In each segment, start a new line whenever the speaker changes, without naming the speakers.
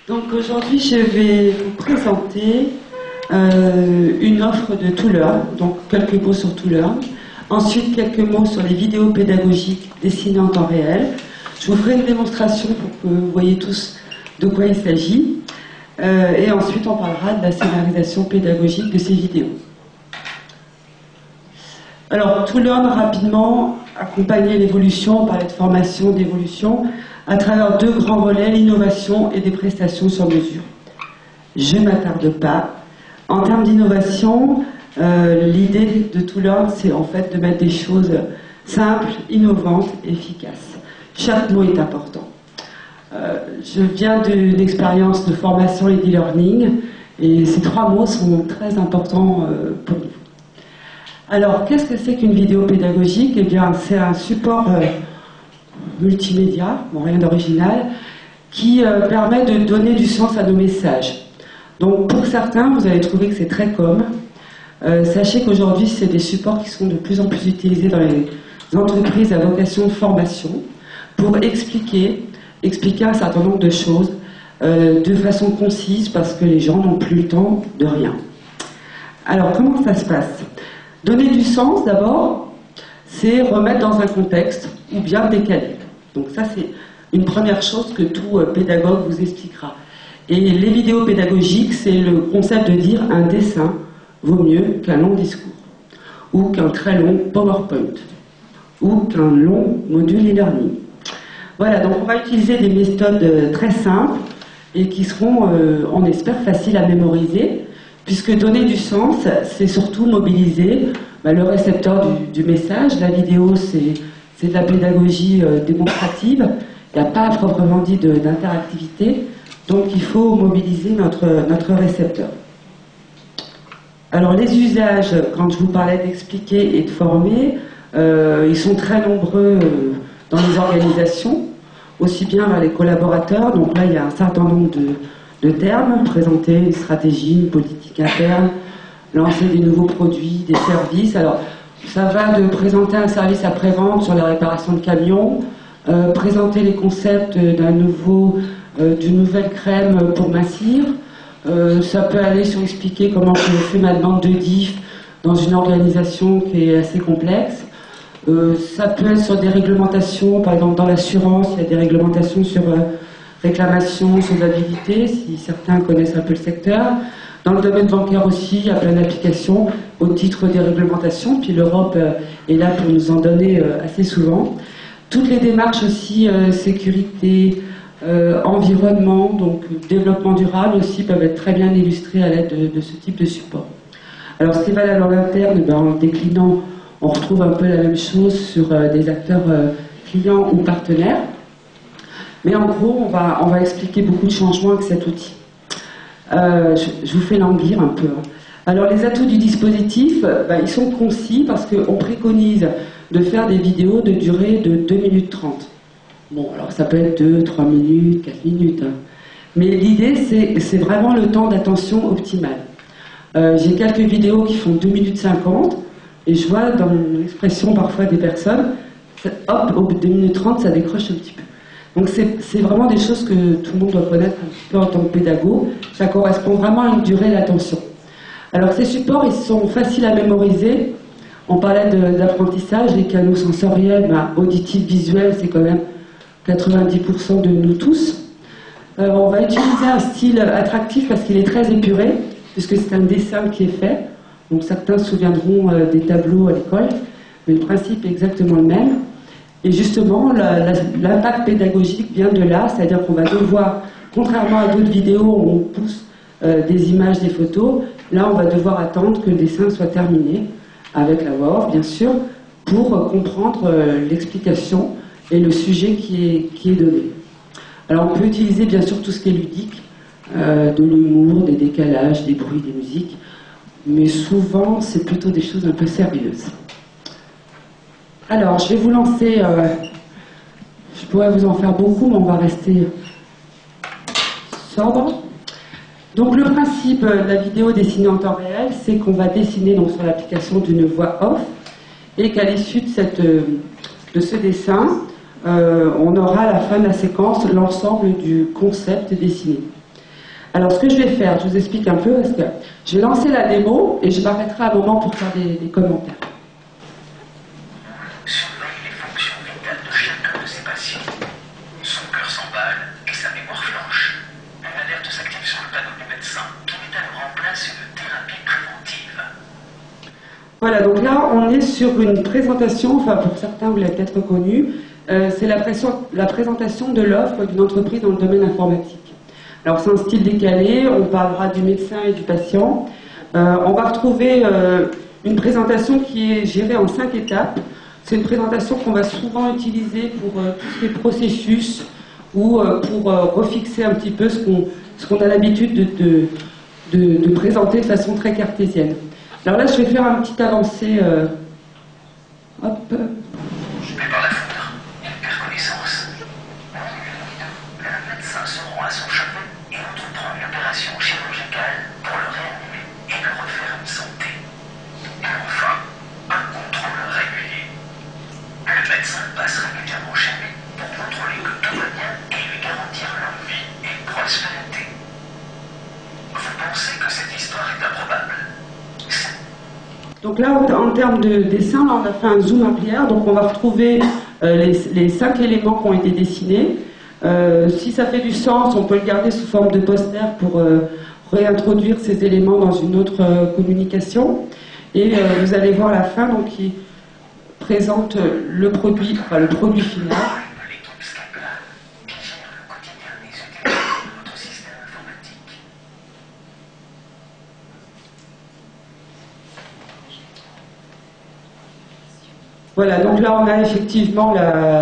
Donc aujourd'hui, je vais vous présenter une offre de Toollearn, donc quelques mots sur Toollearn. Ensuite, quelques mots sur les vidéos pédagogiques dessinées en temps réel. Je vous ferai une démonstration pour que vous voyez tous de quoi il s'agit. Et ensuite, on parlera de la scénarisation pédagogique de ces vidéos. Alors, Toollearn, rapidement, accompagner l'évolution, on parlait de formation, d'évolution, à travers deux grands volets, l'innovation et des prestations sur mesure. Je ne m'attarde pas. En termes d'innovation, l'idée de Toollearn, c'est en fait de mettre des choses simples, innovantes, efficaces. Chaque mot est important. Je viens d'une expérience de formation et d'e-learning, et ces trois mots sont très importants pour nous. Alors, qu'est-ce que c'est qu'une vidéo pédagogique? Eh bien, c'est un support multimédia, bon, rien d'original, qui permet de donner du sens à nos messages. Donc, pour certains, vous allez trouver que c'est très sachez qu'aujourd'hui, c'est des supports qui sont de plus en plus utilisés dans les entreprises à vocation de formation pour expliquer un certain nombre de choses de façon concise parce que les gens n'ont plus le temps de rien. Alors, comment ça se passe? Donner du sens, d'abord, c'est remettre dans un contexte ou bien décaler. Donc ça, c'est une première chose que tout pédagogue vous expliquera. Et les vidéos pédagogiques, c'est le concept de dire un dessin vaut mieux qu'un long discours, ou qu'un très long PowerPoint, ou qu'un long module e-learning. Voilà, donc on va utiliser des méthodes très simples et qui seront, on espère, faciles à mémoriser, puisque donner du sens, c'est surtout mobiliser le récepteur du message. La vidéo, c'est de la pédagogie démonstrative. Il n'y a pas proprement dit d'interactivité. Donc il faut mobiliser notre récepteur. Alors les usages, quand je vous parlais d'expliquer et de former, ils sont très nombreux dans les organisations, aussi bien vers les collaborateurs. Donc là, il y a un certain nombre de termes, présenter une stratégie, une politique interne, lancer des nouveaux produits, des services. Alors, ça va de présenter un service après-vente sur la réparation de camions, présenter les concepts d'une nouvelle crème pour mincir. Ça peut aller sur expliquer comment je fais ma demande de DIF dans une organisation qui est assez complexe. Ça peut être sur des réglementations, par exemple dans l'assurance, il y a des réglementations sur réclamation, solvabilité, si certains connaissent un peu le secteur. Dans le domaine bancaire aussi, il y a plein d'applications au titre des réglementations, puis l'Europe est là pour nous en donner assez souvent. Toutes les démarches aussi, sécurité, environnement, donc développement durable aussi, peuvent être très bien illustrées à l'aide de ce type de support. Alors ce qui est valable en interne, en déclinant, on retrouve un peu la même chose sur des acteurs clients ou partenaires. Mais en gros, on va expliquer beaucoup de changements avec cet outil. Je vous fais languir un peu. Alors les atouts du dispositif, ils sont concis parce qu'on préconise de faire des vidéos de durée de 2 minutes 30. Bon, alors ça peut être 2, 3 minutes, 4 minutes. Mais l'idée, c'est vraiment le temps d'attention optimal. J'ai quelques vidéos qui font 2 minutes 50, et je vois dans l'expression parfois des personnes, hop, au bout de 2 minutes 30, ça décroche un petit peu. Donc c'est vraiment des choses que tout le monde doit connaître un petit peu en tant que pédago. Ça correspond vraiment à une durée d'attention. Alors ces supports, ils sont faciles à mémoriser. On parlait d'apprentissage, les canaux sensoriels, auditifs, visuels, c'est quand même 90% de nous tous. On va utiliser un style attractif parce qu'il est très épuré, puisque c'est un dessin qui est fait. Donc certains se souviendront des tableaux à l'école, mais le principe est exactement le même. Et justement, l'impact pédagogique vient de là, c'est-à-dire qu'on va devoir, contrairement à d'autres vidéos où on pousse des images, des photos, là on va devoir attendre que le dessin soit terminé, avec la voix off bien sûr, pour comprendre l'explication et le sujet qui est donné. Alors on peut utiliser bien sûr tout ce qui est ludique, de l'humour, des décalages, des bruits, des musiques, mais souvent c'est plutôt des choses un peu sérieuses. Alors, je vais vous lancer, je pourrais vous en faire beaucoup, mais on va rester sobre. Donc, le principe de la vidéo dessinée en temps réel, c'est qu'on va dessiner donc, sur l'application d'une voix off, et qu'à l'issue de ce dessin, on aura à la fin de la séquence l'ensemble du concept dessiné. Alors, ce que je vais faire, je vous explique un peu, parce que je vais lancer la démo et je m'arrêterai un moment pour faire des commentaires.
Surveille les fonctions vitales de chacun de ses patients. Son cœur s'emballe et sa mémoire flanche. Une alerte s'active sur le panneau du médecin qui met alors en place une thérapie préventive.
Voilà, donc là, on est sur une présentation, enfin pour certains, vous l'avez peut-être reconnu, c'est la présentation de l'offre d'une entreprise dans le domaine informatique. Alors c'est un style décalé, on parlera du médecin et du patient. On va retrouver une présentation qui est gérée en 5 étapes. C'est une présentation qu'on va souvent utiliser pour tous ces processus ou pour refixer un petit peu ce qu'on a l'habitude de présenter de façon très cartésienne. Alors là, je vais faire un petit avancé. Hop.
Je vais par la foudre, il perd connaissance. Le médecin se rend à son chevet et entreprend une opération chirurgicale pour le réanimer et le refaire une santé. Et enfin, un contrôle régulier. Le médecin passe régulièrement chez lui pour contrôler que tout va bien et lui garantir longue vie et prospérité. Vous pensez que cette histoire est improbable?
Donc là, en termes de dessin, là, on a fait un zoom arrière, donc on va retrouver les 5 éléments qui ont été dessinés. Si ça fait du sens, on peut le garder sous forme de poster pour réintroduire ces éléments dans une autre communication. Et vous allez voir la fin, donc qui présente le produit final.
L'équipe Scapla qui gère le quotidien des utilisateurs de notre système informatique.
Voilà, donc là on a effectivement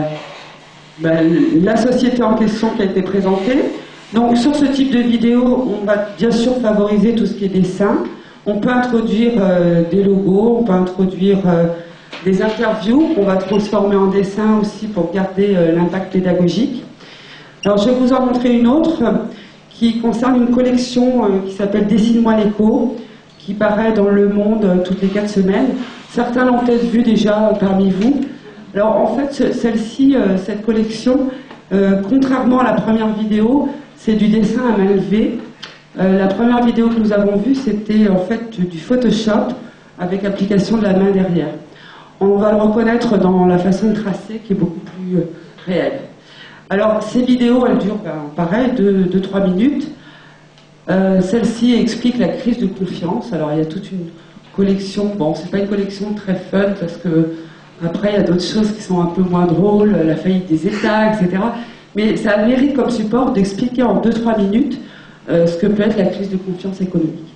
la société en question qui a été présentée. Donc sur ce type de vidéo, on va bien sûr favoriser tout ce qui est dessin. On peut introduire des logos, on peut introduire des interviews qu'on va transformer en dessin aussi pour garder l'impact pédagogique. Alors je vais vous en montrer une autre qui concerne une collection qui s'appelle Dessine-moi l'écho, qui paraît dans Le Monde toutes les 4 semaines. Certains l'ont peut-être vu déjà parmi vous. Alors en fait, celle-ci, cette collection, contrairement à la première vidéo, c'est du dessin à main levée. La première vidéo que nous avons vue, c'était en fait du Photoshop avec application de la main derrière. On va le reconnaître dans la façon de tracer qui est beaucoup plus réelle. Alors ces vidéos, elles durent pareil, 2-3 minutes. Celle-ci explique la crise de confiance. Alors il y a toute une collection, bon c'est pas une collection très fun parce que après il y a d'autres choses qui sont un peu moins drôles, la faillite des États, etc. Mais ça a le mérite comme support d'expliquer en 2-3 minutes ce que peut être la crise de confiance économique.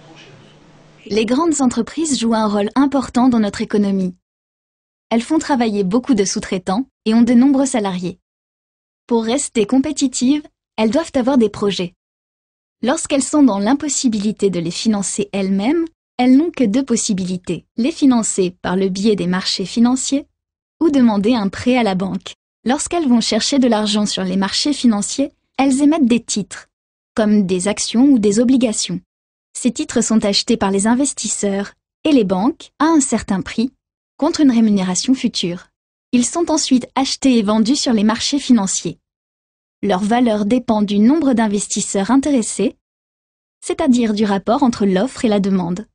Les grandes entreprises jouent un rôle important dans notre économie. Elles font travailler beaucoup de sous-traitants et ont de nombreux salariés. Pour rester compétitives, elles doivent avoir des projets. Lorsqu'elles sont dans l'impossibilité de les financer elles-mêmes, elles n'ont que 2 possibilités, les financer par le biais des marchés financiers ou demander un prêt à la banque. Lorsqu'elles vont chercher de l'argent sur les marchés financiers, elles émettent des titres, comme des actions ou des obligations. Ces titres sont achetés par les investisseurs et les banques à un certain prix, contre une rémunération future. Ils sont ensuite achetés et vendus sur les marchés financiers. Leur valeur dépend du nombre d'investisseurs intéressés, c'est-à-dire du rapport entre l'offre et la demande.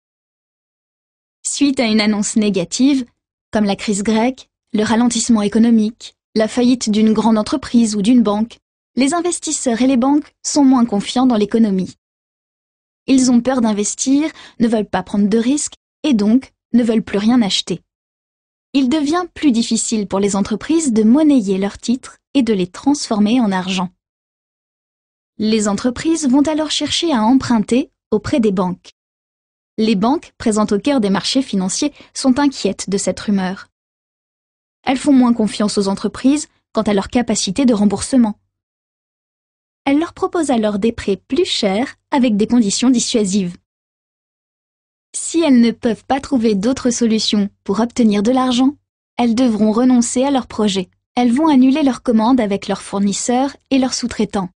Suite à une annonce négative, comme la crise grecque, le ralentissement économique, la faillite d'une grande entreprise ou d'une banque, les investisseurs et les banques sont moins confiants dans l'économie. Ils ont peur d'investir, ne veulent pas prendre de risques et donc ne veulent plus rien acheter. Il devient plus difficile pour les entreprises de monnayer leurs titres et de les transformer en argent. Les entreprises vont alors chercher à emprunter auprès des banques. Les banques, présentes au cœur des marchés financiers, sont inquiètes de cette rumeur. Elles font moins confiance aux entreprises quant à leur capacité de remboursement. Elles leur proposent alors des prêts plus chers avec des conditions dissuasives. Si elles ne peuvent pas trouver d'autres solutions pour obtenir de l'argent, elles devront renoncer à leur projet. Elles vont annuler leurs commandes avec leurs fournisseurs et leurs sous-traitants.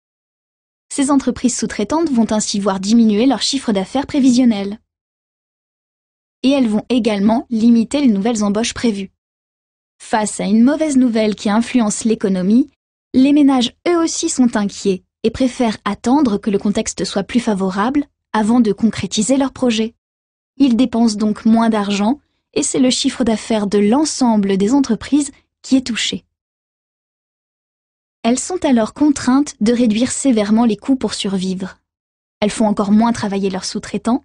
Ces entreprises sous-traitantes vont ainsi voir diminuer leur chiffre d'affaires prévisionnel. Et elles vont également limiter les nouvelles embauches prévues. Face à une mauvaise nouvelle qui influence l'économie, les ménages eux aussi sont inquiets et préfèrent attendre que le contexte soit plus favorable avant de concrétiser leur projet. Ils dépensent donc moins d'argent et c'est le chiffre d'affaires de l'ensemble des entreprises qui est touché. Elles sont alors contraintes de réduire sévèrement les coûts pour survivre. Elles font encore moins travailler leurs sous-traitants.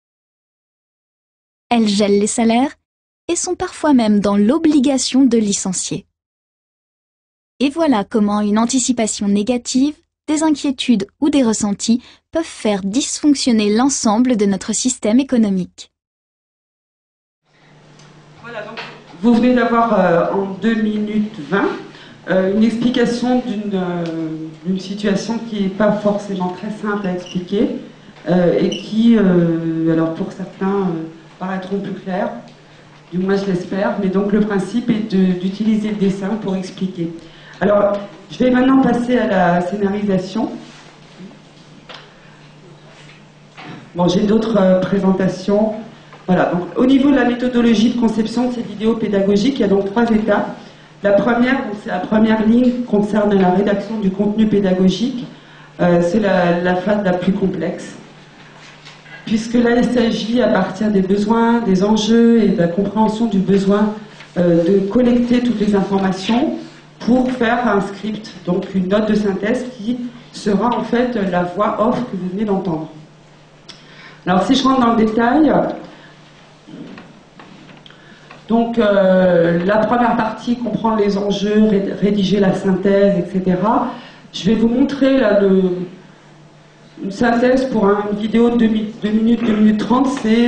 Elles gèlent les salaires et sont parfois même dans l'obligation de licencier. Et voilà comment une anticipation négative, des inquiétudes ou des ressentis peuvent faire dysfonctionner l'ensemble de notre système économique.
Voilà, donc vous venez d'avoir en 2 minutes 20 une explication d'une situation qui n'est pas forcément très simple à expliquer et qui, alors pour certains, paraîtront plus clairs, du moins je l'espère, mais donc le principe est d'utiliser le dessin pour expliquer. Alors, je vais maintenant passer à la scénarisation. Bon, j'ai d'autres présentations. Voilà, donc au niveau de la méthodologie de conception de ces vidéos pédagogiques, il y a donc 3 étapes. La première, c'est la première ligne, concerne la rédaction du contenu pédagogique. C'est la phase la plus complexe. Puisque là, il s'agit, à partir des besoins, des enjeux et de la compréhension du besoin, de collecter toutes les informations pour faire un script, donc une note de synthèse qui sera en fait la voix off que vous venez d'entendre. Alors, si je rentre dans le détail, donc la première partie comprend les enjeux, rédiger la synthèse, etc. Je vais vous montrer là une synthèse pour une vidéo de 2 minutes, 2 minutes 30, c'est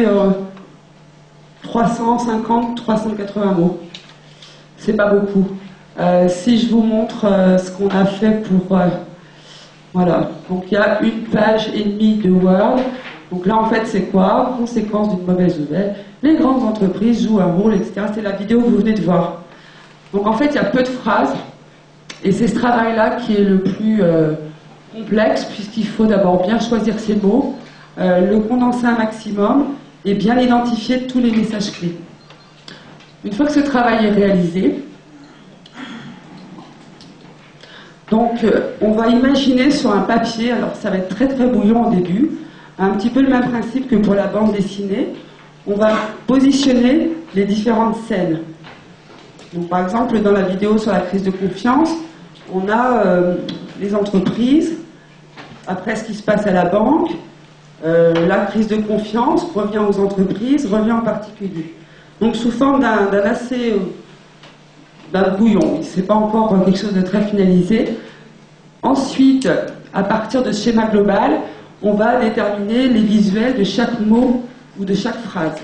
350, 380 mots. C'est pas beaucoup. Si je vous montre ce qu'on a fait pour... voilà, donc il y a 1,5 page de Word. Donc là, en fait, c'est quoi? Conséquence d'une mauvaise nouvelle. Les grandes entreprises jouent un rôle, etc. C'est la vidéo que vous venez de voir. Donc en fait, il y a peu de phrases. Et c'est ce travail-là qui est le plus complexe, puisqu'il faut d'abord bien choisir ses mots, le condenser un maximum et bien identifier tous les messages clés. Une fois que ce travail est réalisé, donc on va imaginer sur un papier, alors ça va être très très bouillant au début, un petit peu le même principe que pour la bande dessinée, on va positionner les différentes scènes. Donc, par exemple, dans la vidéo sur la crise de confiance, on a les entreprises, après ce qui se passe à la banque, la crise de confiance revient aux entreprises, revient en particulier. Donc sous forme d'un bouillon, ce n'est pas encore quelque chose de très finalisé. Ensuite, à partir de ce schéma global, on va déterminer les visuels de chaque mot ou de chaque phrase.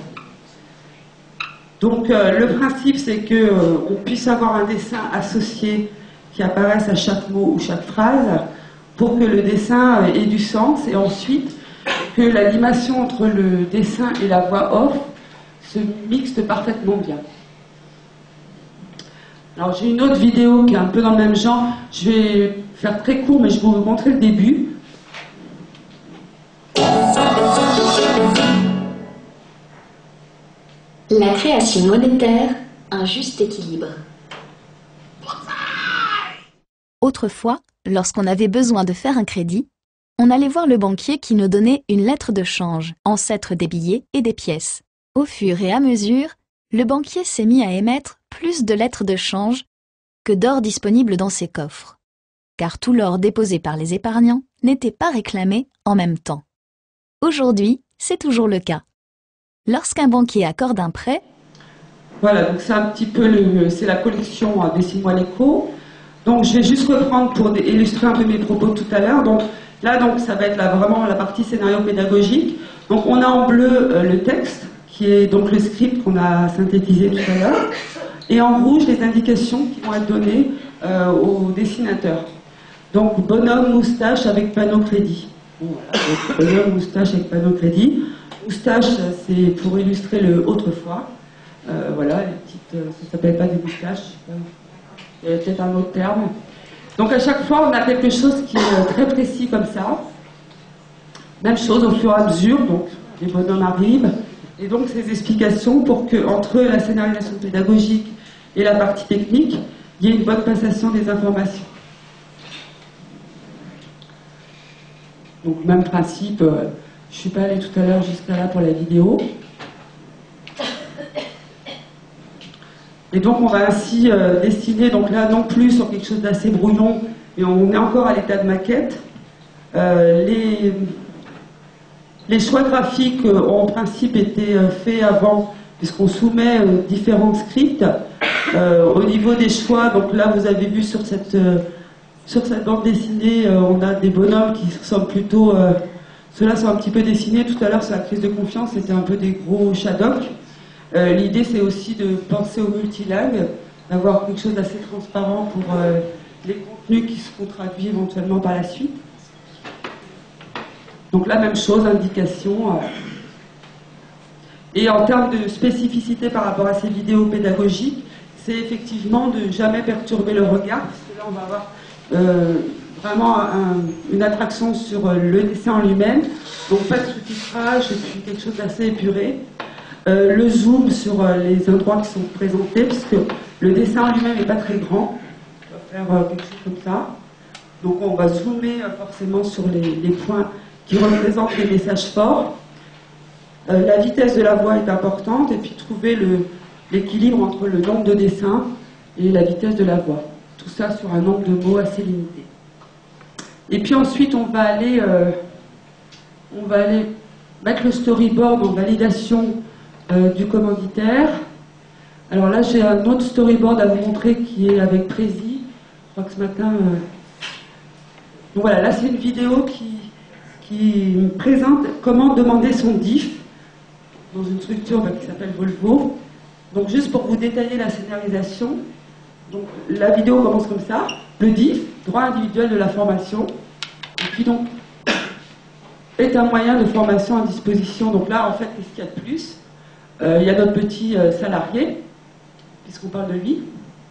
Donc le principe, c'est qu'on puisse avoir un dessin associé qui apparaisse à chaque mot ou chaque phrase pour que le dessin ait du sens et ensuite que l'animation entre le dessin et la voix off se mixte parfaitement bien. Alors j'ai une autre vidéo qui est un peu dans le même genre, je vais faire très court mais je vais vous montrer le début.
La création monétaire, un juste équilibre. Autrefois, lorsqu'on avait besoin de faire un crédit, on allait voir le banquier qui nous donnait une lettre de change, ancêtre des billets et des pièces. Au fur et à mesure, le banquier s'est mis à émettre plus de lettres de change que d'or disponible dans ses coffres, car tout l'or déposé par les épargnants n'était pas réclamé en même temps. Aujourd'hui, c'est toujours le cas. Lorsqu'un banquier accorde un prêt...
Voilà, donc c'est un petit peu c'est la collection Dessine-moi l'écho. Donc je vais juste reprendre pour illustrer un peu mes propos tout à l'heure. Donc là, ça va être vraiment la partie scénario pédagogique. Donc on a en bleu le texte, qui est donc le script qu'on a synthétisé tout à l'heure. Et en rouge, les indications qui vont être données au dessinateur. Donc bonhomme, moustache avec panneau crédit. Bon, voilà, donc, bonhomme, moustache avec panneau crédit. Moustache, c'est pour illustrer le autrefois. Voilà, les petites, ça ne s'appelle pas des moustaches, il y a peut-être un autre terme. Donc à chaque fois, on a quelque chose qui est très précis comme ça. Même chose au fur et à mesure, donc les bonhommes arrivent. Et donc ces explications pour que, entre la scénarisation pédagogique et la partie technique, il y ait une bonne passation des informations. Donc même principe, je ne suis pas allée tout à l'heure jusqu'à là pour la vidéo. Et donc on va ainsi dessiner, donc là non plus sur quelque chose d'assez brouillon, mais on est encore à l'état de maquette. Les choix graphiques ont en principe été faits avant, puisqu'on soumet différents scripts. Au niveau des choix, donc là vous avez vu sur cette bande dessinée, on a des bonhommes qui ressemblent plutôt... ceux-là sont un petit peu dessinés. Tout à l'heure sur la crise de confiance, c'était un peu des gros Shadok. L'idée c'est aussi de penser au multilingue, d'avoir quelque chose d'assez transparent pour les contenus qui seront traduits éventuellement par la suite. Donc la même chose, indication. Et en termes de spécificité par rapport à ces vidéos pédagogiques, c'est effectivement de jamais perturber le regard, parce que là on va avoir vraiment une attraction sur le dessin en lui-même, donc pas de sous-titrage et puis quelque chose d'assez épuré. Le zoom sur les endroits qui sont présentés, puisque le dessin en lui-même n'est pas très grand, on va faire quelque chose comme ça. Donc on va zoomer forcément sur les points qui représentent les messages forts. La vitesse de la voix est importante, et puis trouver l'équilibre entre le nombre de dessins et la vitesse de la voix. Tout ça sur un nombre de mots assez limité. Et puis ensuite on va aller mettre le storyboard en validation du commanditaire. Alors là j'ai un autre storyboard à vous montrer qui est avec Prési. Je crois que ce matin... Donc voilà, là c'est une vidéo qui présente comment demander son DIF dans une structure qui s'appelle Volvo. Donc juste pour vous détailler la scénarisation, donc la vidéo commence comme ça, le DIF, droit individuel de la formation, et puis donc est un moyen de formation à disposition. Donc là en fait qu'est-ce qu'il y a de plus? Il y a notre petit salarié, puisqu'on parle de lui,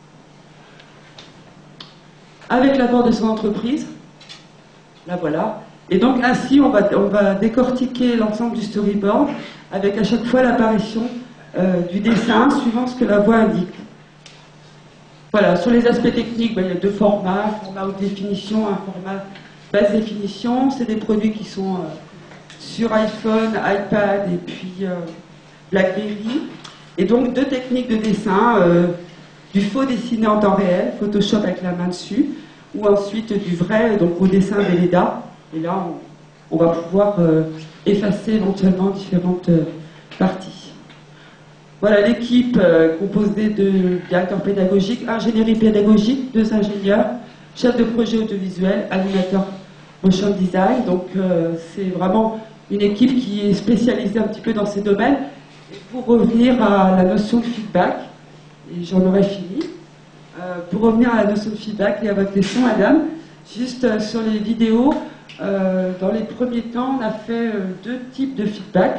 avec l'apport de son entreprise, là voilà. Et donc ainsi on va décortiquer l'ensemble du storyboard avec à chaque fois l'apparition du dessin suivant ce que la voix indique. Voilà, sur les aspects techniques, il y a deux formats, un format haute définition, un format basse définition. C'est des produits qui sont sur iPhone, iPad et puis BlackBerry. Et donc deux techniques de dessin, du faux dessiné en temps réel, Photoshop avec la main dessus, ou ensuite du vrai, donc au dessin Velleda. Et là, on va pouvoir effacer éventuellement différentes parties. Voilà l'équipe composée de directeurs pédagogiques, ingénierie pédagogique, 2 ingénieurs, chef de projet audiovisuel, animateur motion design. Donc c'est vraiment une équipe qui est spécialisée un petit peu dans ces domaines. Et pour revenir à la notion de feedback, et j'en aurai fini, pour revenir à la notion de feedback et à votre question, madame, juste sur les vidéos, dans les premiers temps, on a fait 2 types de feedback.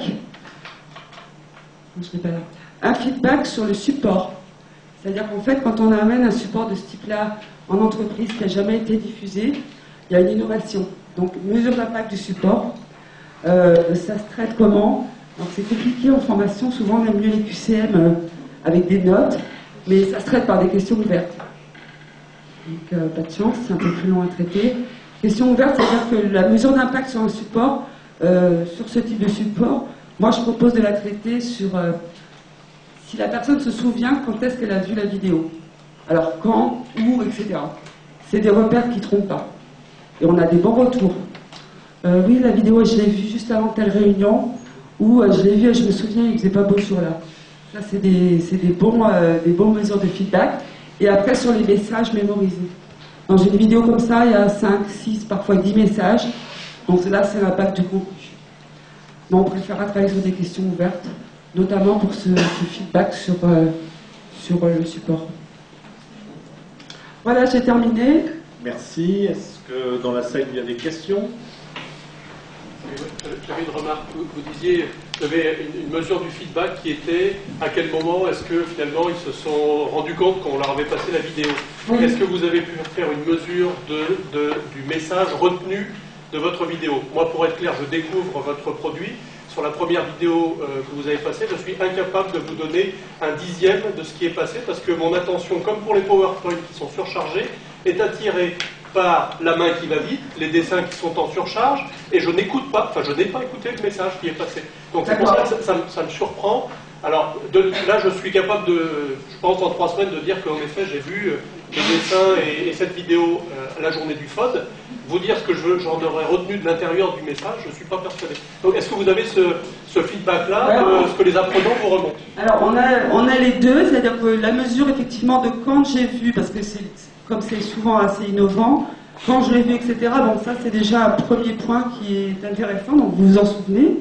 Je l'ai pas là. Un feedback sur le support. C'est-à-dire qu'en fait, quand on amène un support de ce type-là en entreprise qui n'a jamais été diffusé, il y a une innovation. Donc, mesure d'impact du support. Ça se traite comment? Donc, c'est compliqué en formation. Souvent, on aime mieux les QCM avec des notes, mais ça se traite par des questions ouvertes. Donc, pas de chance, c'est un peu plus long à traiter. Question ouverte, c'est-à-dire que la mesure d'impact sur un support, sur ce type de support, moi je propose de la traiter sur si la personne se souvient quand est-ce qu'elle a vu la vidéo. Alors quand, où, etc. C'est des repères qui ne trompent pas. Et on a des bons retours. Oui, la vidéo, je l'ai vue juste avant telle réunion, ou je l'ai vue et je me souviens, il ne faisait pas beau jour là. Ça, c'est des bonnes mesures de feedback. Et après, sur les messages mémorisés. Dans une vidéo comme ça, il y a 5, 6, parfois 10 messages. Donc là, c'est l'impact du contenu. Mais on préférera travailler sur des questions ouvertes, notamment pour ce feedback sur le support. Voilà, j'ai terminé.
Merci. Est-ce que dans la salle, il y a des questions?
J'avais une remarque. Vous disiez, vous avez une mesure du feedback qui était à quel moment est-ce que finalement ils se sont rendus compte qu'on leur avait passé la vidéo. Oui. Est-ce que vous avez pu faire une mesure du message retenu de votre vidéo? Moi, pour être clair, je découvre votre produit. Sur la première vidéo que vous avez passée, je suis incapable de vous donner un dixième de ce qui est passé parce que mon attention, comme pour les PowerPoint qui sont surchargés, est attirée par la main qui va vite, les dessins qui sont en surcharge, et je n'écoute pas, enfin je n'ai pas écouté le message qui est passé. Donc c'est pour ça que ça me surprend. Alors là, je suis capable de, je pense en 3 semaines, de dire qu'en effet, j'ai vu les dessins et cette vidéo à la journée du FOD. Vous dire ce que j'en aurais retenu de l'intérieur du message, je ne suis pas persuadé. Donc est-ce que vous avez ce feedback-là, ce que les apprenants vous remontent?
Alors on a les deux, c'est-à-dire que la mesure effectivement de quand j'ai vu, parce que comme c'est souvent assez innovant, quand je l'ai vu, etc. Donc ça c'est déjà un premier point qui est intéressant, donc vous vous en souvenez.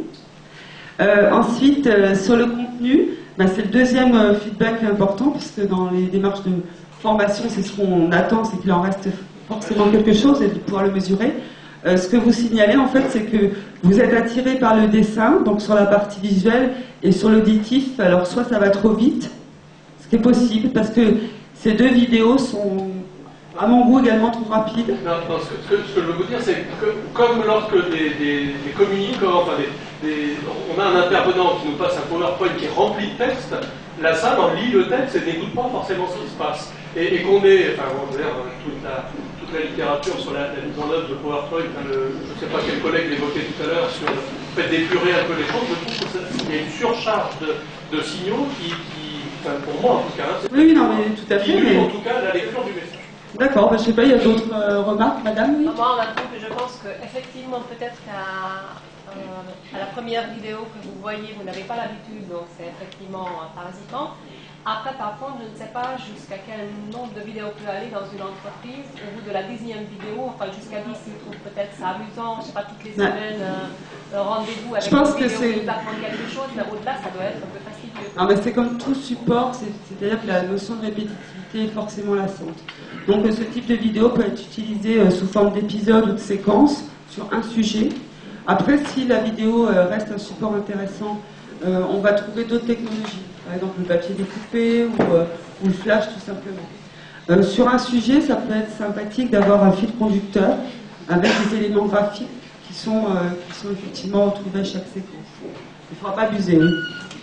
Ensuite, sur le contenu, c'est le deuxième feedback important, puisque dans les démarches de formation, c'est ce qu'on attend, c'est qu'il en reste forcément quelque chose et de pouvoir le mesurer. Ce que vous signalez, en fait, c'est que vous êtes attiré par le dessin, donc sur la partie visuelle, et sur l'auditif, alors soit ça va trop vite, ce qui est possible, parce que ces deux vidéos sont, à mon goût, également trop rapides.
Non, ce que je veux vous dire, c'est que comme lorsque des communicants, enfin on a un intervenant qui nous passe un PowerPoint qui est rempli de texte, la salle en lit le texte et n'écoute pas forcément ce qui se passe. Et qu'on ait, enfin, on va dire, toute la littérature sur la mise en œuvre de PowerPoint, je ne sais pas quel collègue l'évoquait tout à l'heure sur le fait d'épurer un peu les choses, je trouve qu'il y a une surcharge de signaux qui enfin, pour moi en tout cas,
oui, non, mais tout à fait.
Mais... en tout cas la lecture du message.
D'accord, je ne sais pas, il y a d'autres remarques, madame? Oui.
Moi, je pense qu'effectivement, peut-être qu'à la première vidéo que vous voyez, vous n'avez pas l'habitude, donc c'est effectivement parasitant. Après, par contre, je ne sais pas jusqu'à quel nombre de vidéos peut aller dans une entreprise. Au bout de la 10e vidéo, enfin jusqu'à 10, ils trouvent peut-être ça amusant, je ne sais pas, toutes les semaines, rendez-vous avec une vidéo qui apprend quelque chose, mais au-delà, ça doit être un peu fastidieux.
Non, mais c'est comme tout support, c'est-à-dire que la notion de répétitivité est forcément lassante. Donc ce type de vidéo peut être utilisé sous forme d'épisode ou de séquence sur un sujet. Après, si la vidéo reste un support intéressant, on va trouver d'autres technologies. Par exemple, le papier découpé ou le flash, tout simplement. Sur un sujet, ça peut être sympathique d'avoir un fil conducteur avec des éléments graphiques qui sont effectivement retrouvés à chaque séquence. Il ne faudra pas abuser, oui.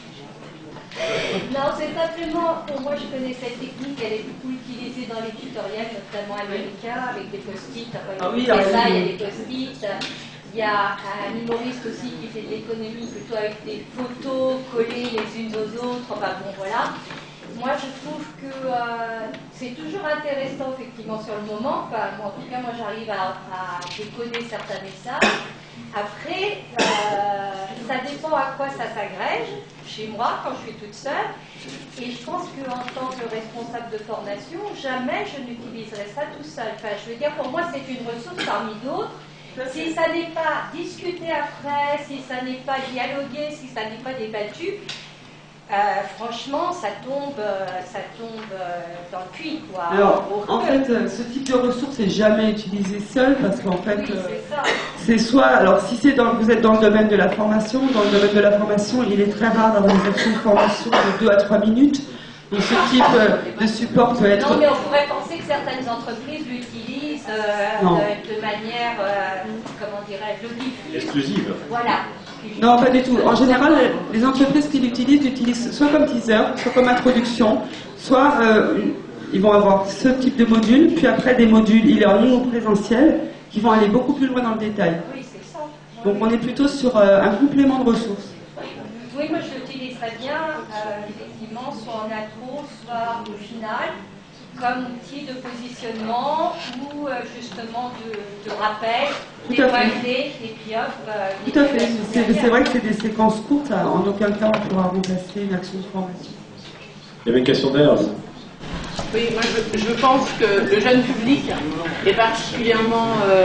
Non, c'est simplement, pour moi, je connais cette technique, elle est beaucoup utilisée dans les tutoriels, notamment américains, avec des post-it. Enfin, il y a des post-it. Il y a un humoriste aussi qui fait de l'économie plutôt avec des photos collées les unes aux autres. Enfin bon, voilà. Moi, je trouve que c'est toujours intéressant, effectivement, sur le moment. Enfin, moi, en tout cas, moi, j'arrive à décoder certains messages. Après, ça dépend à quoi ça s'agrège. Chez moi, quand je suis toute seule. Et je pense qu'en tant que responsable de formation, jamais je n'utiliserai ça tout seul. Enfin, je veux dire, pour moi, c'est une ressource parmi d'autres. Si ça n'est pas discuté après, si ça n'est pas dialogué, si ça n'est pas débattu, franchement, ça tombe dans le puits, quoi.
Alors, en fait, ce type de ressource n'est jamais utilisé seul parce qu'en fait,
oui,
c'est soit, alors si vous êtes dans le domaine de la formation, il est très rare d'avoir des actions de formation de 2 à 3 minutes. Donc ce type de support peut être...
Non, mais on pourrait penser que certaines entreprises l'utilisent de manière, comment dirais-je,
exclusive.
Voilà.
Non, pas du tout. En général, les entreprises qui l'utilisent soit comme teaser, soit comme introduction, soit ils vont avoir ce type de module, puis après des modules e-learning ou présentiel, qui vont aller beaucoup plus loin dans le détail.
Oui, c'est ça.
Donc on est plutôt sur un complément de ressources.
Oui, moi je l'utiliserais bien, effectivement, soit en intro, soit au final, comme outil de positionnement ou justement de rappel, des points clés, et puis hop.
Tout à fait. C'est vrai que c'est des séquences courtes, en aucun cas on pourra remplacer une action de formation.
Il y avait une question derrière.
Oui, moi je pense que le jeune public est particulièrement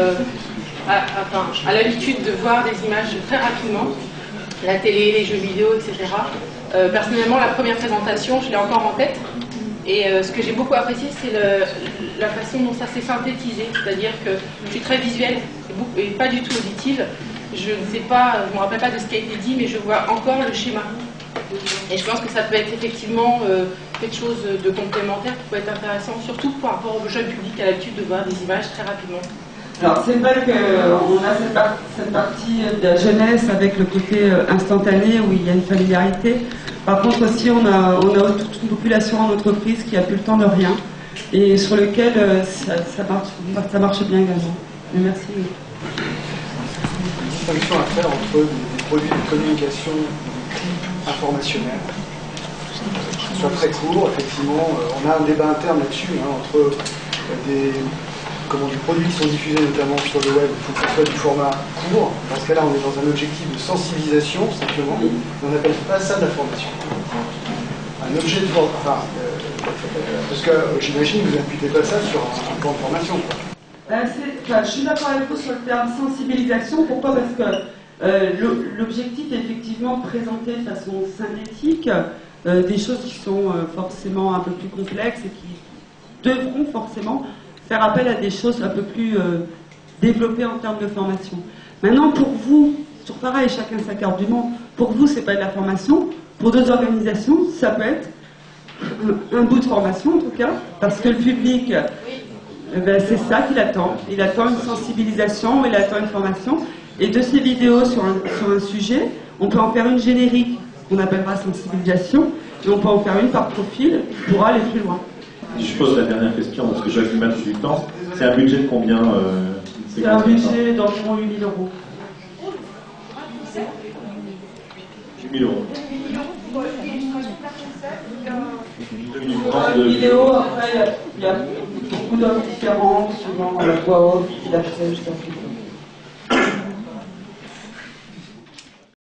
a l'habitude de voir des images très rapidement. La télé, les jeux vidéo, etc. Personnellement, la première présentation, je l'ai encore en tête. Et ce que j'ai beaucoup apprécié, c'est la façon dont ça s'est synthétisé. C'est-à-dire que je suis très visuelle et pas du tout auditive. Je ne sais pas, je ne me rappelle pas de ce qui a été dit, mais je vois encore le schéma. Et je pense que ça peut être effectivement quelque chose de complémentaire qui peut être intéressant, surtout par rapport au jeune public qui a l'habitude de voir des images très rapidement.
Alors c'est vrai qu'on a cette partie de la jeunesse avec le côté instantané où il y a une familiarité. Par contre aussi on a toute une population en entreprise qui a plus le temps de rien. et sur lequel ça marche bien également. Mais merci.
Distinction à faire entre des produits de communication informationnelle. Ce soit très court, effectivement, on a un débat interne là-dessus, entre des produits qui sont diffusés notamment sur le web, il faut que ce soit du format court. Dans ce cas-là, on est dans un objectif de sensibilisation, simplement. On n'appelle pas ça de l'information. Un objet de formation. Parce que j'imagine que vous n'imputez pas ça sur un plan de formation.
Je suis d'accord avec vous sur le terme sensibilisation. Pourquoi? Parce que l'objectif est effectivement de présenter de façon synthétique des choses qui sont forcément un peu plus complexes et qui devront forcément faire appel à des choses un peu plus développées en termes de formation. Maintenant, pour vous, toujours pareil, chacun sa carte du monde, pour vous, c'est pas de la formation. Pour d'autres organisations, ça peut être un bout de formation en tout cas, parce que le public, c'est ça qu'il attend. Il attend une sensibilisation, il attend une formation. Et de ces vidéos sur un sujet, on peut en faire une générique, qu'on appellera sensibilisation, et on peut en faire une par profil pour aller plus loin.
Je pose la dernière question, parce que je vais vous mettre du temps. C'est un budget de combien
C'est un budget d'environ 8 000 euros.
8 000 euros.
Une vidéo, après, il y a beaucoup d'offres différentes, suivant la voix off, la chaîne, je t'en prie.